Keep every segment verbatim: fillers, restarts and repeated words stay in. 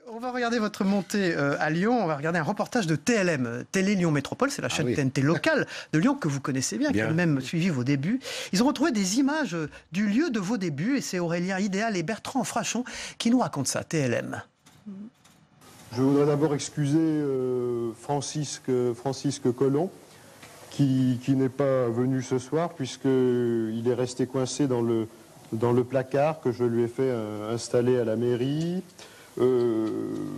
On va regarder votre montée euh, à Lyon, on va regarder un reportage de T L M, Télé Lyon Métropole, c'est la chaîne Ah oui. T N T locale de Lyon que vous connaissez bien, Bien. qui a même suivi vos débuts. Ils ont retrouvé des images euh, du lieu de vos débuts et c'est Aurélien Idéal et Bertrand Frachon qui nous racontent ça, T L M. Je voudrais d'abord excuser euh, Francisque, Francisque Collomb, qui, qui n'est pas venu ce soir, puisqu'il est resté coincé dans le, dans le placard que je lui ai fait euh, installer à la mairie. Euh,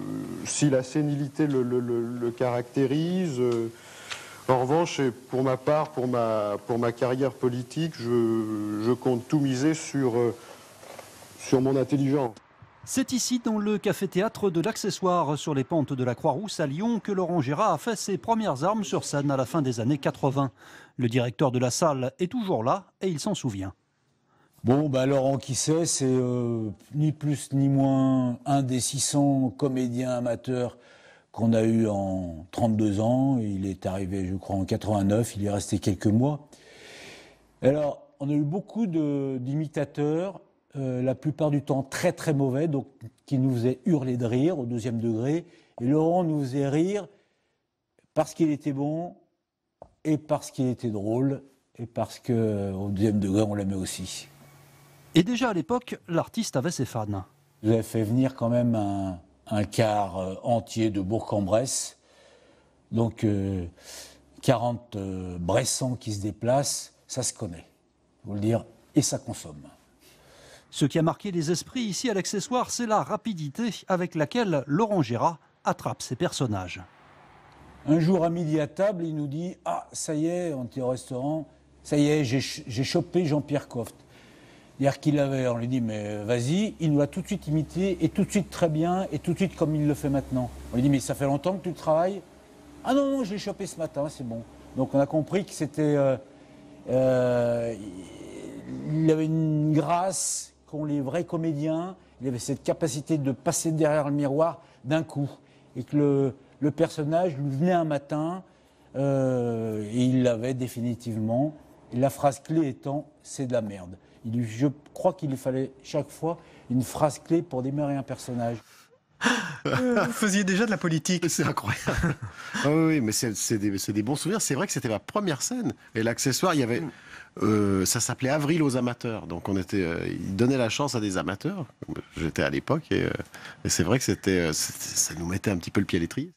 si la sénilité le, le, le, le caractérise, euh, en revanche, et pour ma part, pour ma, pour ma carrière politique, je, je compte tout miser sur, euh, sur mon intelligence. C'est ici, dans le café-théâtre de l'Accessoire, sur les pentes de la Croix-Rousse à Lyon, que Laurent Gérard a fait ses premières armes sur scène à la fin des années quatre-vingt. Le directeur de la salle est toujours là et il s'en souvient. Bon, bah Laurent, qui c'est, c'est euh, ni plus ni moins un des six cents comédiens amateurs qu'on a eu en trente-deux ans. Il est arrivé, je crois, en quatre-vingt-neuf, il y est resté quelques mois. Alors, on a eu beaucoup de, d'imitateurs, euh, la plupart du temps très très mauvais, donc qui nous faisaient hurler de rire au deuxième degré. Et Laurent nous faisait rire parce qu'il était bon et parce qu'il était drôle et parce qu'au deuxième degré, on l'aimait aussi. Et déjà à l'époque, l'artiste avait ses fans. Vous avez fait venir quand même un, un quart euh, entier de Bourg-en-Bresse. Donc euh, quarante euh, Bressans qui se déplacent, ça se connaît, faut le dire, et ça consomme. Ce qui a marqué les esprits ici à l'Accessoire, c'est la rapidité avec laquelle Laurent Gérard attrape ses personnages. Un jour à midi à table, il nous dit « Ah, ça y est, on était au restaurant, ça y est, j'ai, j'ai chopé Jean-Pierre Coft ». C'est-à-dire qu'il avait, on lui dit, mais vas-y, il nous l'a tout de suite imité, et tout de suite très bien, et tout de suite comme il le fait maintenant. On lui dit, mais ça fait longtemps que tu travailles? Ah non, non, je l'ai chopé ce matin, c'est bon. Donc on a compris que c'était... Euh, euh, il avait une grâce qu'ont les vrais comédiens, il avait cette capacité de passer derrière le miroir d'un coup, et que le, le personnage lui venait un matin, euh, et il l'avait définitivement, et la phrase clé étant, c'est de la merde. Il, je crois qu'il lui fallait chaque fois une phrase clé pour démarrer un personnage. Vous faisiez déjà de la politique. C'est incroyable. Ah oui, oui, mais c'est, c'est, des, c'est des bons souvenirs. C'est vrai que c'était ma première scène. Et l'Accessoire, il y avait, euh, ça s'appelait Avril aux amateurs. Donc on était, euh, il donnait la chance à des amateurs. J'étais à l'époque et, euh, et c'est vrai que c'était, c'était, ça nous mettait un petit peu le pied à l'étrier.